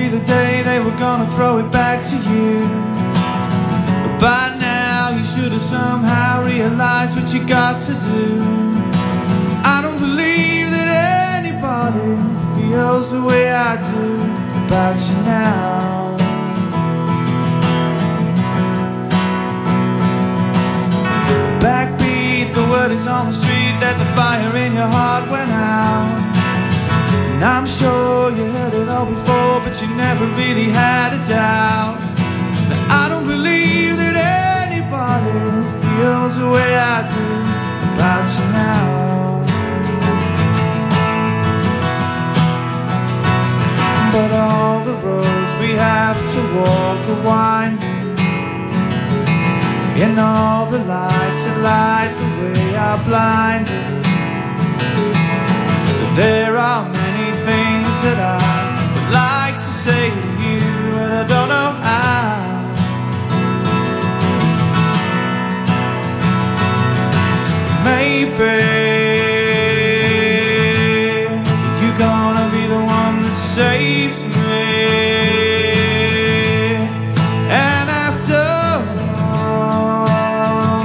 be the day they were gonna throw it back to you. But by now you should have somehow realized what you got to do. I don't believe that anybody feels the way I do about you now. Backbeat, the word is on the street that the fire in your heart went out. And I'm sure you heard it all before, but you never really had a doubt. Now, I don't believe that anybody feels the way I do about you now. But all the roads we have to walk are winding, and all the lights that light the way are blinding. There are many things that I would like to say to you, but I don't know how. Maybe you're gonna be the one that saves me. And after all,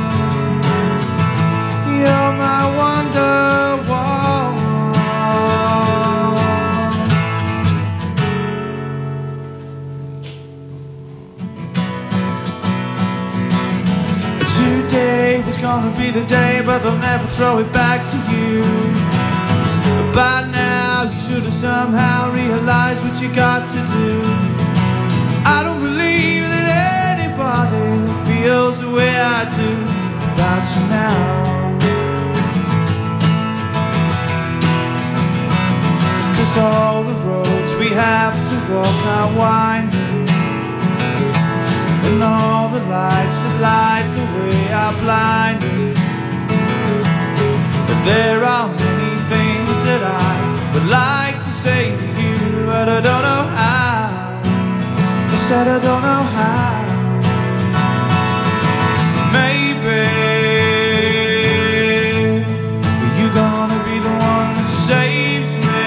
you're my Wonderwall. 'Today was gonna be the day, but they'll never throw it back to you. But by now you should have somehow realized what you got to do. I don't believe that anybody feels the way I do about you now. 'Cause all the roads we have to walk are winding, and all the lights that light the way are blinding. But there are many things that I would like to say to you, but I don't know how. I said I don't know how. Maybe you're gonna be the one that saves me.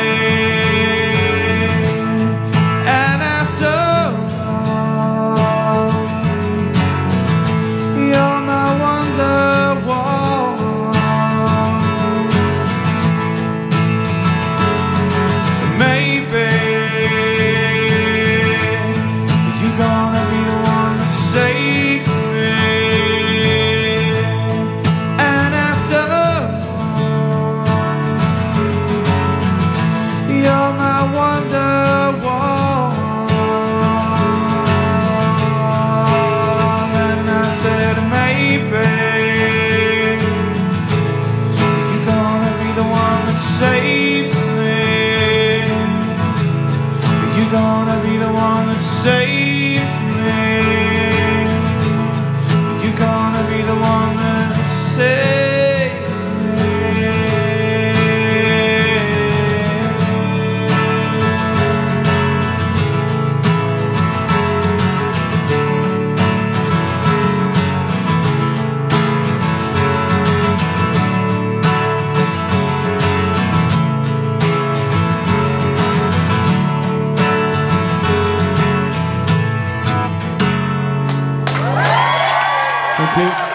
And after all, you're my Wonderwall. Maybe you're gonna be the one that saves me. And after all, you're my Wonderwall. And I said maybe you're gonna be the one that saves me. You're gonna be the one that saves me. You're gonna be the one that saves me. Thank you.